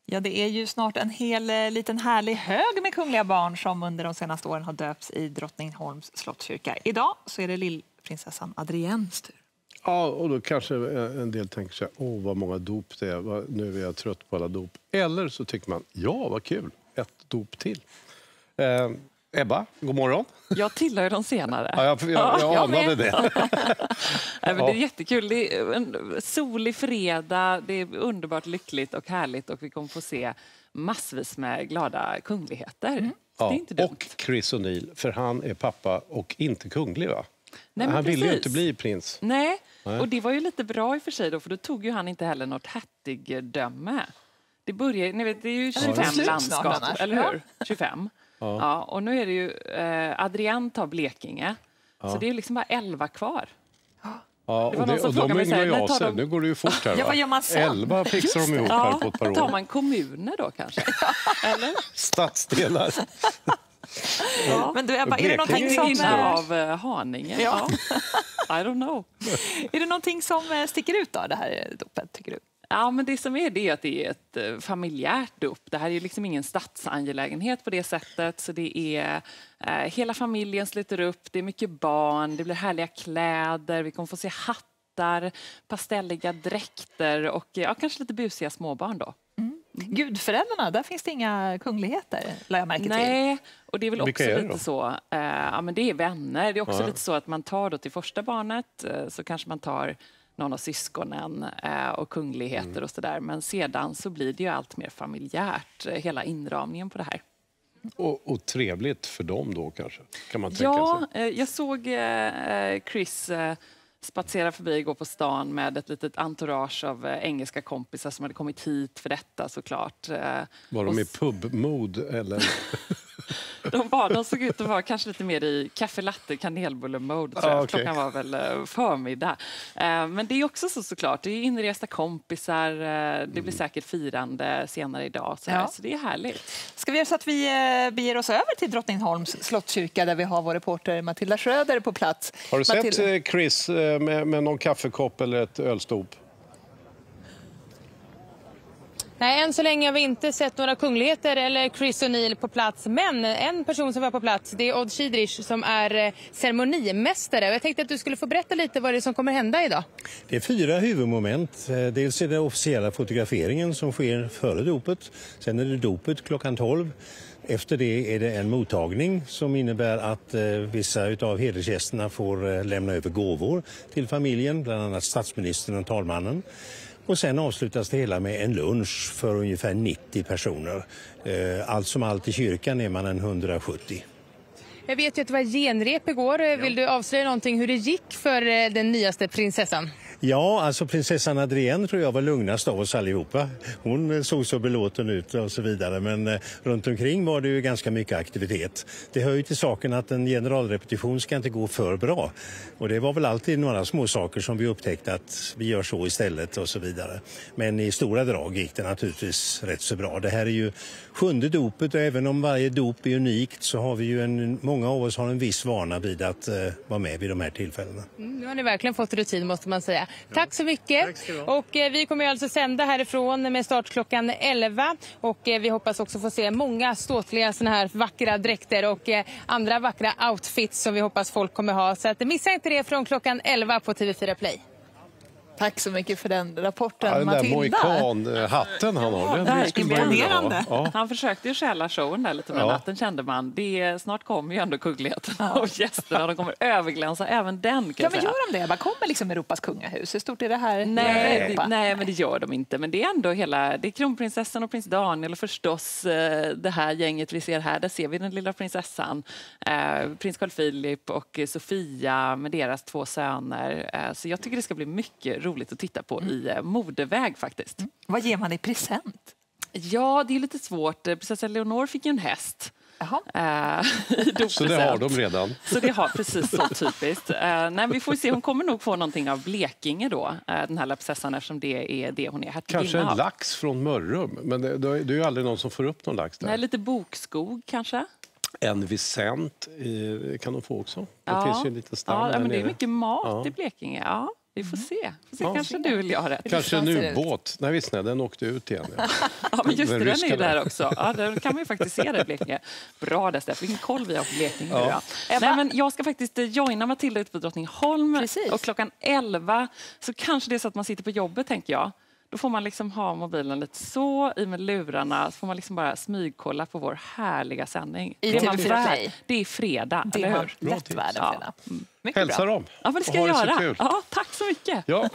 Ja, det är ju snart en hel liten härlig hög med kungliga barn som under de senaste åren har döpts i Drottningholms slottskyrka. Idag så är det lillprinsessan Adriennes tur. Ja, och då kanske en del tänker sig, vad många dop det är, nu är jag trött på alla dop. Eller så tycker man, ja vad kul, ett dop till. Ebba, god morgon. Jag tillhör ju de senare. Ja, jag anade det. Nej, men det är jättekul. Det är en solig fredag, det är underbart lyckligt och härligt och vi kommer få se massvis med glada kungligheter. Det är inte dumt. Och Chris O'Neill, för han är pappa och inte kunglig va? Nej, han ville ju precis. inte bli prins. Nej, och det var ju lite bra i och för sig då, för då tog ju han inte heller något hertigdöme. Det börjar, ni vet, det är ju 25 landskap, eller hur? 25. Ja, och nu är det ju Adrienne tar Blekinge. Så det är liksom bara 11 kvar. Ja, och de ynglar ju av sig. Nu går det ju fort här va? Ja, vad gör man sen? 11 fixar de ihop här på ett par år. Tar man kommuner då kanske? Eller? Stadsdelar. Men du Ebba, är det någonting som... av Haninge? Ja. I don't know. Är det någonting som sticker ut då, det här dopet, tycker du? Ja, men det som är det är att det är ett familjärt dop. Det här är ju liksom ingen statsangelägenhet på det sättet. Så det är hela familjen sluter upp, det är mycket barn, det blir härliga kläder, vi kommer få se hattar, pastelliga dräkter och kanske lite busiga småbarn då. Gudföräldrarna, där finns det inga kungligheter, lade jag märke till. Nej, och det är väl också är lite så, men det är vänner. Det är också lite så att man tar då till första barnet så kanske man tar någon av syskonen och kungligheter och sådär. Men sedan så blir det ju allt mer familjärt, hela inramningen på det här. Och trevligt för dem då kanske, kan man tänka sig. Ja, jag såg Chris spatsera förbi, gå på stan med ett litet entourage av engelska kompisar som hade kommit hit för detta såklart. Var de i pubmod eller? De såg ut att vara kanske lite mer i kaffe latte kanelbulle-mode tror jag. Okay. Klockan var väl förmiddag. Men det är också såklart, det är inresta kompisar, det blir säkert firande senare idag. Så det är härligt. Ska vi göra så att vi beger oss över till Drottningholms slottskyrka där vi har vår reporter Matilda Schröder på plats. Har du sett Chris med någon kaffekopp eller ett ölstop? Nej, än så länge har vi inte sett några kungligheter eller Chris O'Neill på plats. Men en person som var på plats, det är Odd Schiedrich som är ceremonimästare. Jag tänkte att du skulle få berätta lite vad det är som kommer hända idag. Det är 4 huvudmoment. Dels är det officiella fotograferingen som sker före dopet. Sen är det dopet klockan 12. Efter det är det en mottagning som innebär att vissa av hedersgästerna får lämna över gåvor till familjen, bland annat statsministern och talmannen. Och sen avslutas det hela med en lunch för ungefär 90 personer. Allt som allt i kyrkan är man en 170. Jag vet ju att det var genrep igår. Vill du avslöja någonting hur det gick för den nyaste prinsessan? Ja, alltså prinsessan Adrienne tror jag var lugnast av oss allihopa. Hon såg så belåten ut och så vidare. Men runt omkring var det ju ganska mycket aktivitet. Det hör ju till saken att en generalrepetition ska inte gå för bra. Och det var väl alltid några små saker som vi upptäckte att vi gör så istället och så vidare. Men i stora drag gick det naturligtvis rätt så bra. Det här är ju 7:e dopet och även om varje dop är unikt så har vi ju många av oss har en viss vana vid att vara med vid de här tillfällena. Nu har ni verkligen fått rutin måste man säga. Tack så mycket. Och vi kommer alltså sända härifrån med start klockan 11 och vi hoppas också få se många ståtliga såna här vackra dräkter och andra vackra outfits som vi hoppas folk kommer ha. Så att missa inte det från klockan 11 på TV4 Play. Tack så mycket för den rapporten, den Matilda. Där mohikan-hatten han har. Den skulle imponerande. Han försökte ju stjäla showen där lite med natten kände man. Snart kommer ju ändå kungligheterna och gästerna. De kommer överglänsa även den. Men gör de det? Man kommer liksom Europas kungahus. Hur stort är det här? Nej, men det gör de inte. Men det är ändå det är kronprinsessan och prins Daniel och förstås det här gänget vi ser här. Där ser vi den lilla prinsessan. Prins Carl Philip och Sofia med deras 2 söner. Så jag tycker det ska bli mycket roligt att titta på i modeväg faktiskt. Vad ger man i present? Ja, det är lite svårt. Prinsessa Leonor fick ju en häst. Så det har de redan. Så det har precis så typiskt. Nej, vi får se, hon kommer nog få någonting av Blekinge då, den här prinsessan eftersom det är det hon är. Kanske en lax från Mörrum, men det är ju aldrig någon som får upp någon lax där. Nej, lite bokskog kanske. En Vicent kan de få också. Det finns ju lite stam men det är nere. mycket mat i Blekinge, Vi får se. Ja. Kanske du vill göra det. Kanske en ubåt. Nej, visst, den åkte ut igen. Ja. Ja, men just det, den är ju ryska där också. Ja, där kan man ju faktiskt se det i Blekinge. Bra där, Steff. Vilken koll vi har på Blekinge nu då. Nej, men jag ska faktiskt joina Matilda ut på Drottningholm. Precis. Och klockan 11 så kanske det är så att man sitter på jobbet, tänker jag. Då får man liksom ha mobilen lite så i med lurarna. Så får man liksom bara smygkolla på vår härliga sändning. I det, är man TV4 värd. Play. Det är fredag, Det eller är hur? man lätt värd en fredag. Mycket Hälsa bra. dem. Ja, men det ska Och jag ha det så göra. kul. Ja, tack så mycket. Ja.